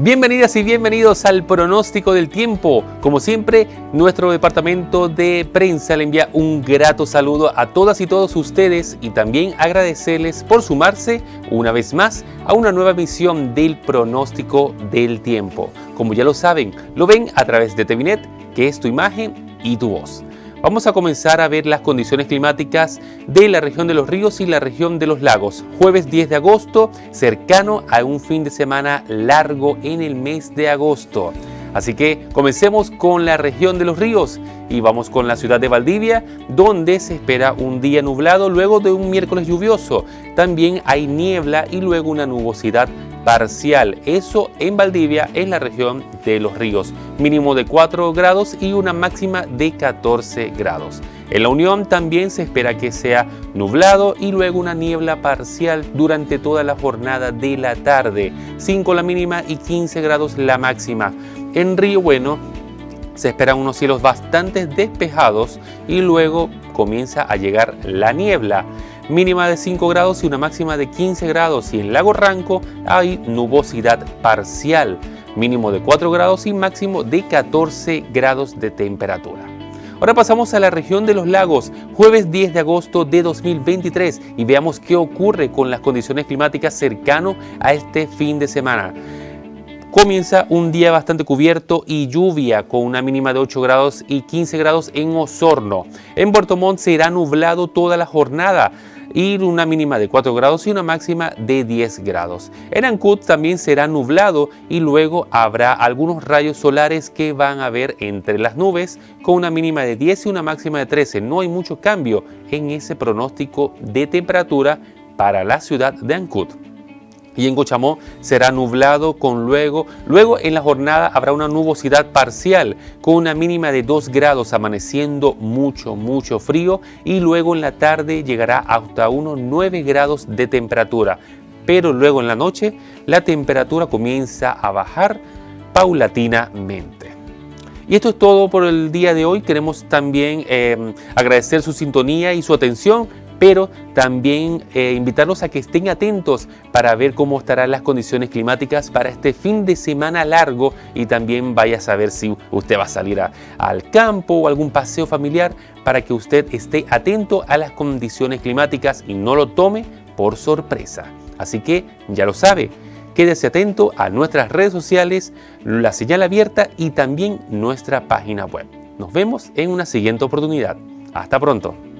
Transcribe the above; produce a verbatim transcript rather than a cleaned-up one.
Bienvenidas y bienvenidos al pronóstico del tiempo. Como siempre, nuestro departamento de prensa le envía un grato saludo a todas y todos ustedes y también agradecerles por sumarse una vez más a una nueva emisión del pronóstico del tiempo. Como ya lo saben, lo ven a través de Tevinet, que es tu imagen y tu voz. Vamos a comenzar a ver las condiciones climáticas de la región de los ríos y la región de los lagos. Jueves diez de agosto, cercano a un fin de semana largo en el mes de agosto. Así que comencemos con la región de los ríos y vamos con la ciudad de Valdivia, donde se espera un día nublado luego de un miércoles lluvioso. También hay niebla y luego una nubosidad parcial. Eso en Valdivia, en la región de los ríos. Mínimo de cuatro grados y una máxima de catorce grados. En la Unión también se espera que sea nublado y luego una niebla parcial durante toda la jornada de la tarde. cinco la mínima y quince grados la máxima. En Río Bueno se esperan unos cielos bastante despejados y luego comienza a llegar la niebla. Mínima de cinco grados y una máxima de quince grados, y en Lago Ranco hay nubosidad parcial, mínimo de cuatro grados y máximo de catorce grados de temperatura. Ahora pasamos a la región de los lagos, jueves diez de agosto de dos mil veintitrés, y veamos qué ocurre con las condiciones climáticas cercano a este fin de semana. Comienza un día bastante cubierto y lluvia con una mínima de ocho grados y quince grados en Osorno. En Puerto Montt será nublado toda la jornada y una mínima de cuatro grados y una máxima de diez grados. En Ancud también será nublado y luego habrá algunos rayos solares que van a ver entre las nubes con una mínima de diez y una máxima de trece. No hay mucho cambio en ese pronóstico de temperatura para la ciudad de Ancud. Y en Cochamó será nublado con luego, luego en la jornada habrá una nubosidad parcial con una mínima de dos grados, amaneciendo mucho, mucho frío, y luego en la tarde llegará hasta unos nueve grados de temperatura. Pero luego en la noche la temperatura comienza a bajar paulatinamente. Y esto es todo por el día de hoy. Queremos también eh, agradecer su sintonía y su atención, pero también eh, invitarlos a que estén atentos para ver cómo estarán las condiciones climáticas para este fin de semana largo, y también vaya a saber si usted va a salir a, al campo o algún paseo familiar, para que usted esté atento a las condiciones climáticas y no lo tome por sorpresa. Así que ya lo sabe, quédese atento a nuestras redes sociales, la señal abierta y también nuestra página web. Nos vemos en una siguiente oportunidad. Hasta pronto.